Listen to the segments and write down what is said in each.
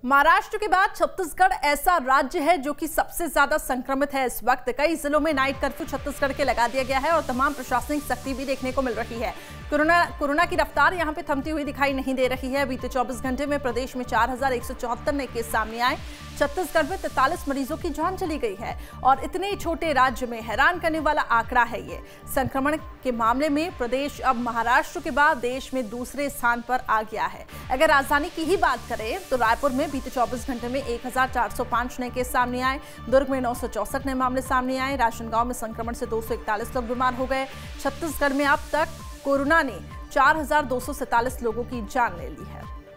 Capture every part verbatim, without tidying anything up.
महाराष्ट्र के बाद छत्तीसगढ़ ऐसा राज्य है जो कि सबसे ज्यादा संक्रमित है। इस वक्त कई जिलों में नाइट कर्फ्यू छत्तीसगढ़ के लगा दिया गया है और तमाम प्रशासनिक सख्ती भी देखने को मिल रही है। कोरोना कोरोना की रफ्तार यहां पे थमती हुई दिखाई नहीं दे रही है। बीते चौबीस घंटे में प्रदेश में चार हजार एक सौ चौहत्तर नए केस सामने आए। छत्तीसगढ़ में तैंतालीस मरीजों की जान चली गई है और इतने छोटे राज्य में हैरान करने वाला आंकड़ा है ये। संक्रमण के मामले में प्रदेश अब महाराष्ट्र के बाद देश में दूसरे स्थान पर आ गया है। अगर राजधानी की ही बात करें तो रायपुर में बीते चौबीस घंटे में एक हजार चार सौ पांच नए केस सामने आए। दुर्ग में नौ सौ चौसठ नए मामले सामने आए। राजनांदगांव में संक्रमण से दो सौ इकतालीस लोग बीमार हो गए। छत्तीसगढ़ में अब तक कोरोना ने चार हजार दो सौ सैंतालीस लोगों की जान ले ली है।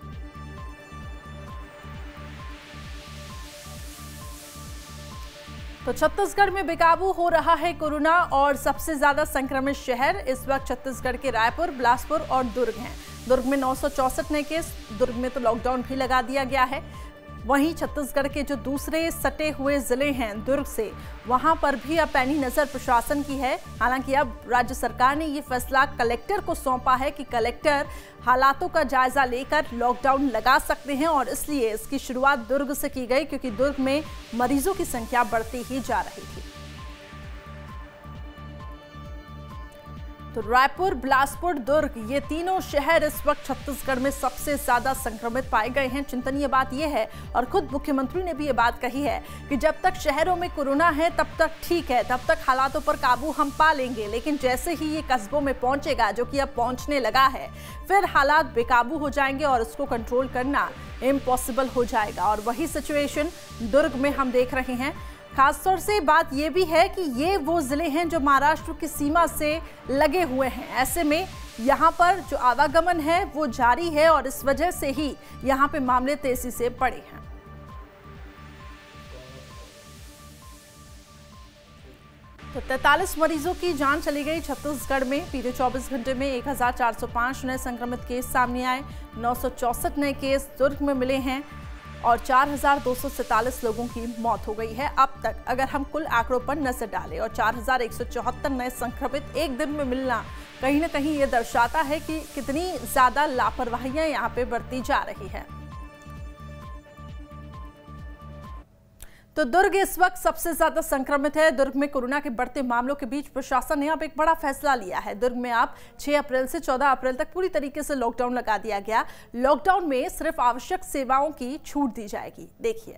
तो छत्तीसगढ़ में बेकाबू हो रहा है कोरोना और सबसे ज्यादा संक्रमित शहर इस वक्त छत्तीसगढ़ के रायपुर, बिलासपुर और दुर्ग हैं। दुर्ग में नौ सौ चौसठ नए केस। दुर्ग में तो लॉकडाउन भी लगा दिया गया है। वहीं छत्तीसगढ़ के जो दूसरे सटे हुए जिले हैं दुर्ग से, वहां पर भी अब पैनी नजर प्रशासन की है। हालांकि अब राज्य सरकार ने ये फैसला कलेक्टर को सौंपा है कि कलेक्टर हालातों का जायजा लेकर लॉकडाउन लगा सकते हैं और इसलिए इसकी शुरुआत दुर्ग से की गई क्योंकि दुर्ग में मरीजों की संख्या बढ़ती ही जा रही थी। तो रायपुर, बिलासपुर, दुर्ग ये तीनों शहर इस वक्त छत्तीसगढ़ में सबसे ज्यादा संक्रमित पाए गए हैं। चिंतनीय बात यह है और खुद मुख्यमंत्री ने भी ये बात कही है कि जब तक शहरों में कोरोना है तब तक ठीक है, तब तक हालातों पर काबू हम पा लेंगे, लेकिन जैसे ही ये कस्बों में पहुंचेगा, जो कि अब पहुंचने लगा है, फिर हालात बेकाबू हो जाएंगे और इसको कंट्रोल करना इम्पॉसिबल हो जाएगा। और वही सिचुएशन दुर्ग में हम देख रहे हैं। खासतौर से बात यह भी है कि ये वो जिले हैं जो महाराष्ट्र की सीमा से लगे हुए हैं। ऐसे में यहाँ पर जो आवागमन है वो जारी है और इस वजह से ही यहाँ पे मामले तेजी से बढ़े हैं। तो तैंतालीस मरीजों की जान चली गई छत्तीसगढ़ में। बीते चौबीस घंटे में एक हजार चार सौ पांच नए संक्रमित केस सामने आए। नौ सौ चौसठ नए केस दुर्ग में मिले हैं और चार हजार दो सौ सैंतालीस लोगों की मौत हो गई है अब तक। अगर हम कुल आंकड़ों पर नजर डालें और चार हजार एक सौ चौहत्तर नए संक्रमित एक दिन में मिलना कहीं ना कहीं ये दर्शाता है कि कितनी ज्यादा लापरवाहियां यहाँ पे बरती जा रही है। तो दुर्ग इस वक्त सबसे ज्यादा संक्रमित है। दुर्ग में कोरोना के बढ़ते मामलों के बीच प्रशासन ने अब एक बड़ा फैसला लिया है। दुर्ग में अब छह अप्रैल से चौदह अप्रैल तक पूरी तरीके से लॉकडाउन लगा दिया गया। लॉकडाउन में सिर्फ आवश्यक सेवाओं की छूट दी जाएगी। देखिए।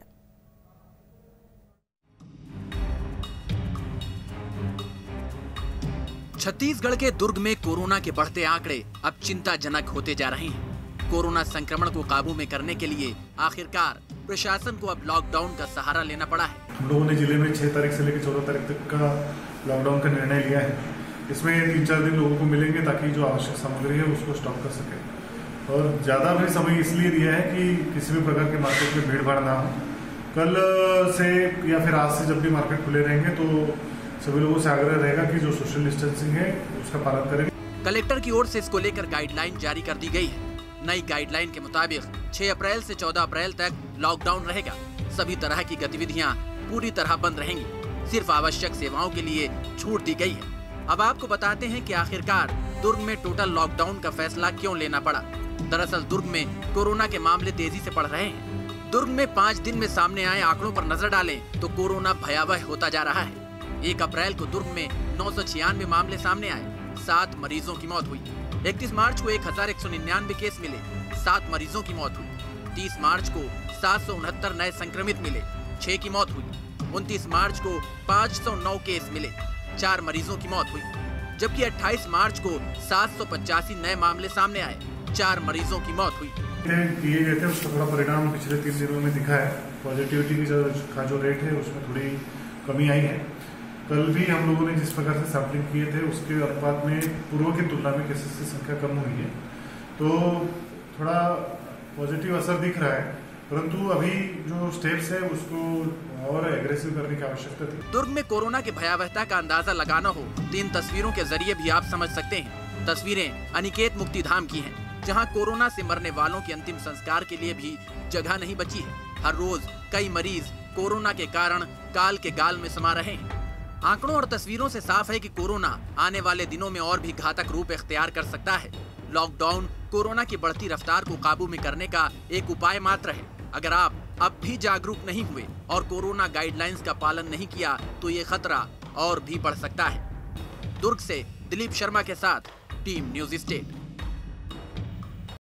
छत्तीसगढ़ के दुर्ग में कोरोना के बढ़ते आंकड़े अब चिंताजनक होते जा रहे हैं। कोरोना संक्रमण को काबू में करने के लिए आखिरकार प्रशासन को अब लॉकडाउन का सहारा लेना पड़ा है। हम लोगों ने जिले में छह तारीख से लेकर चौदह तारीख तक का लॉकडाउन का निर्णय लिया है। इसमें तीन चार दिन लोगों को मिलेंगे ताकि जो आवश्यक सामग्री है उसको स्टॉक कर सके और ज़्यादा भी समय इसलिए दिया है कि किसी भी प्रकार के मार्केट में भीड़ भाड़ ना हो। कल से या फिर आज से जब भी मार्केट खुले रहेंगे तो सभी लोगों से आग्रह रहेगा कि जो सोशल डिस्टेंसिंग है उसका पालन करें। कलेक्टर की ओर से इसको लेकर गाइडलाइन जारी कर दी गई है। नई गाइडलाइन के मुताबिक छह अप्रैल से चौदह अप्रैल तक लॉकडाउन रहेगा। सभी तरह की गतिविधियां पूरी तरह बंद रहेंगी। सिर्फ आवश्यक सेवाओं के लिए छूट दी गई है। अब आपको बताते हैं कि आखिरकार दुर्ग में टोटल लॉकडाउन का फैसला क्यों लेना पड़ा। दरअसल दुर्ग में कोरोना के मामले तेजी से बढ़ रहे हैं। दुर्ग में पाँच दिन में सामने आए आंकड़ों पर नजर डालें तो कोरोना भयावह होता जा रहा है। एक अप्रैल को दुर्ग में नौ सौ छियानवे मामले सामने आए। सात मरीजों की मौत हुई। इकतीस मार्च को एक हजार एक सौ निन्यानवे केस मिले। सात मरीजों की मौत हुई। तीस मार्च को सात सौ उनहत्तर नए संक्रमित मिले। छह की मौत हुई। उनतीस मार्च को पाँच सौ नौ केस मिले। चार मरीजों की मौत हुई। जबकि अट्ठाईस मार्च को सात सौ पचासी नए मामले सामने आए। चार मरीजों की मौत हुई। दिए गए थे उसका थोड़ा परिणाम पिछले तीन दिनों में दिखा है। पॉजिटिविटी की जो का जो रेट है उसमें थोड़ी कमी आई है। कल भी हम लोगों ने जिस प्रकार से सैंपलिंग किए थे उसके अनुपात में पूर्व की तुलना में केसेस की संख्या कम हुई है, तो थोड़ा पॉजिटिव असर दिख रहा है। परंतु अभी जो स्टेप्स है उसको और एग्रेसिव करने की आवश्यकता थी। दुर्ग में कोरोना की भयावहता का अंदाजा लगाना हो तो इन तस्वीरों के जरिए भी आप समझ सकते हैं। तस्वीरें अनिकेत मुक्तिधाम की हैं, जहां कोरोना से मरने वालों के अंतिम संस्कार के लिए भी जगह नहीं बची है। हर रोज कई मरीज कोरोना के कारण काल के गाल में समा रहे हैं। आंकड़ों और तस्वीरों से साफ है कि कोरोना आने वाले दिनों में और भी घातक रूप इख्तियार कर सकता है। लॉकडाउन कोरोना की बढ़ती रफ्तार को काबू में करने का एक उपाय मात्र है। अगर आप अब भी जागरूक नहीं हुए और कोरोना गाइडलाइंस का पालन नहीं किया तो ये खतरा और भी बढ़ सकता है। दुर्ग से दिलीप शर्मा के साथ टीम न्यूज स्टेट।